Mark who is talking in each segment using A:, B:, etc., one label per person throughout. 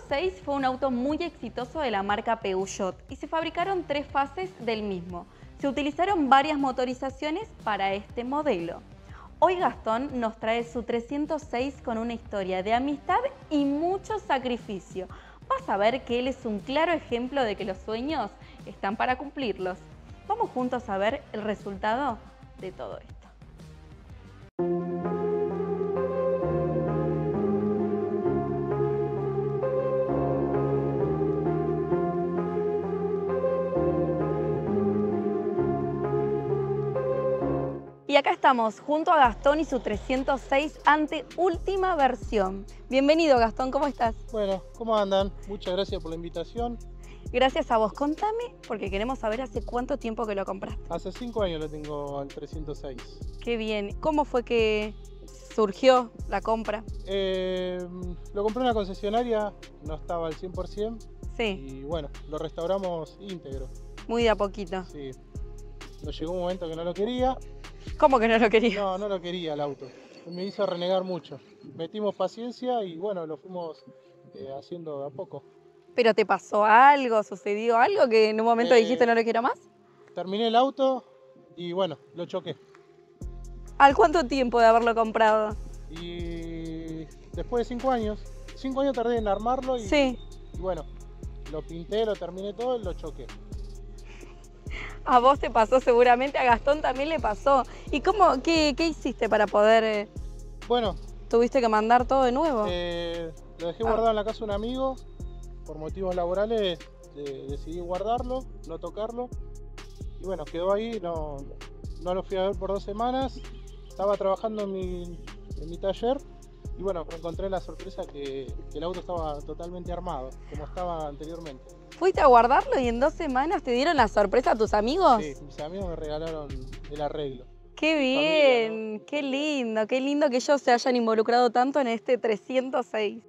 A: 306 fue un auto muy exitoso de la marca Peugeot y se fabricaron 3 fases del mismo. Se utilizaron varias motorizaciones para este modelo. Hoy Gastón nos trae su 306 con una historia de amistad y mucho sacrificio. Vas a ver que él es un claro ejemplo de que los sueños están para cumplirlos. Vamos juntos a ver el resultado de todo esto. Y acá estamos junto a Gastón y su 306 ante última versión. Bienvenido Gastón, ¿cómo estás?
B: Bueno, ¿cómo andan? Muchas gracias por la invitación.
A: Gracias a vos. Contame, porque queremos saber hace cuánto tiempo que lo compraste.
B: Hace 5 años lo tengo al 306.
A: Qué bien. ¿Cómo fue que surgió la compra?
B: Lo compré en una concesionaria, no estaba al 100%.
A: Sí.
B: Y bueno, lo restauramos íntegro.
A: Muy de a poquito.
B: Sí. Nos llegó un momento que no lo quería.
A: ¿Cómo que no lo querías?
B: No, no lo quería el auto. Me hizo renegar mucho. Metimos paciencia y bueno, lo fuimos haciendo de a poco.
A: ¿Pero te pasó algo? ¿Sucedió algo que en un momento dijiste no lo quiero más?
B: Terminé el auto y bueno, lo choqué.
A: ¿Al cuánto tiempo de haberlo comprado?
B: Y después de 5 años, 5 años tardé en armarlo y,
A: Sí.
B: Y bueno, lo pinté, lo terminé todo y lo choqué.
A: A vos te pasó seguramente, a Gastón también le pasó. ¿Y qué hiciste para poder...?
B: Bueno.
A: ¿Tuviste que mandar todo de nuevo?
B: Lo dejé guardado en la casa de un amigo. Por motivos laborales decidí guardarlo, no tocarlo. Y bueno, quedó ahí, no lo fui a ver por 2 semanas. Estaba trabajando en mi taller. Y bueno, encontré la sorpresa que el auto estaba totalmente armado, como estaba anteriormente.
A: ¿Fuiste a guardarlo y en 2 semanas te dieron la sorpresa a tus amigos?
B: Sí, mis amigos me regalaron el arreglo.
A: ¡Qué bien!
B: Familia, ¿no?
A: Qué lindo que ellos se hayan involucrado tanto en este 306.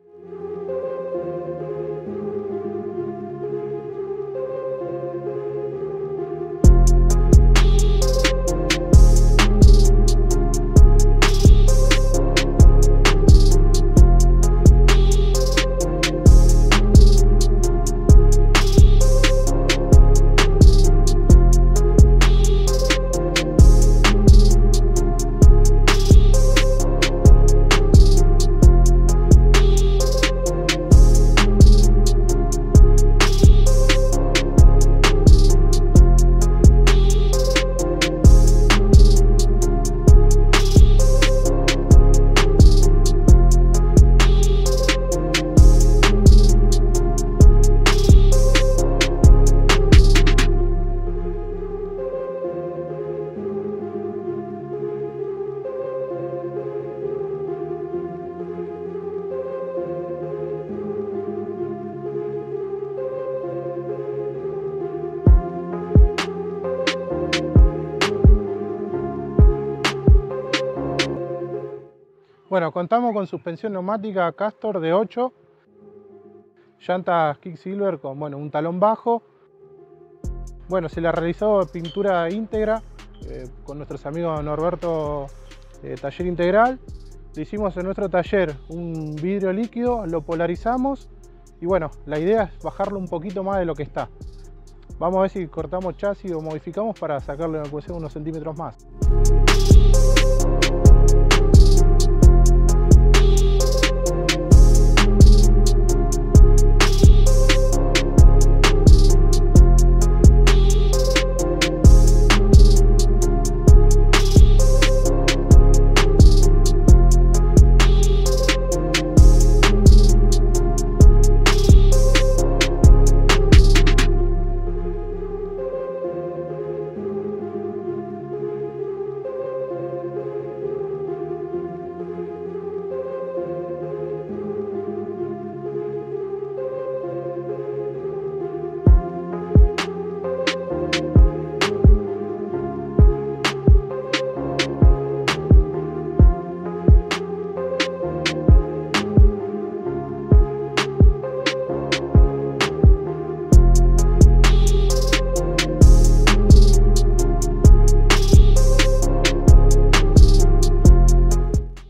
B: Bueno, contamos con suspensión neumática Castor de 8, llantas Quicksilver con un talón bajo. Bueno, se le realizó pintura íntegra con nuestros amigos Norberto Taller Integral. Le hicimos en nuestro taller un vidrio líquido, lo polarizamos y bueno, la idea es bajarlo un poquito más de lo que está. Vamos a ver si cortamos chasis o modificamos para sacarle unos centímetros más.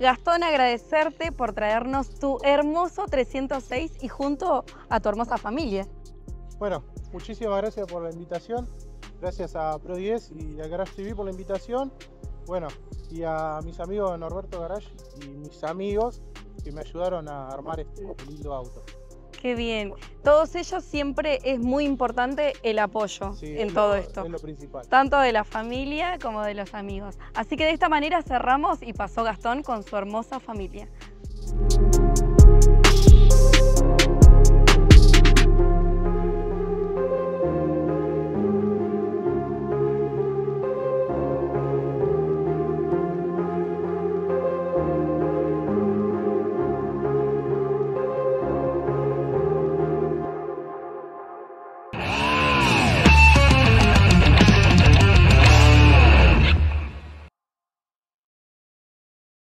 A: Gastón, agradecerte por traernos tu hermoso 306 y junto a tu hermosa familia.
B: Bueno, muchísimas gracias por la invitación. Gracias a Pro10 y a Garage TV por la invitación. Bueno, y a mis amigos de Norberto Garage y mis amigos que me ayudaron a armar este lindo auto.
A: Qué bien. Todos ellos siempre es muy importante el apoyo en todo esto.
B: Es lo principal.
A: Tanto de la familia como de los amigos. Así que de esta manera cerramos y pasó Gastón con su hermosa familia.